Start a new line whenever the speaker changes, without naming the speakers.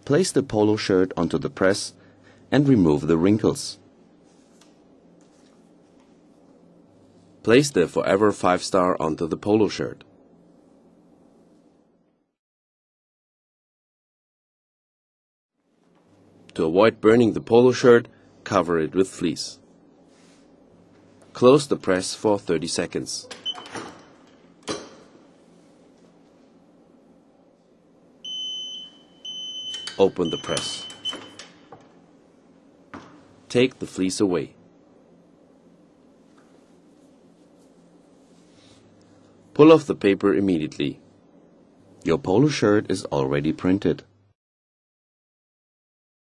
Place the polo shirt onto the press and remove the wrinkles. Place the Forever 5-star onto the polo shirt. To avoid burning the polo shirt, cover it with fleece. Close the press for 30 seconds. Open the press. Take the fleece away. Pull off the paper immediately. Your polo shirt is already printed.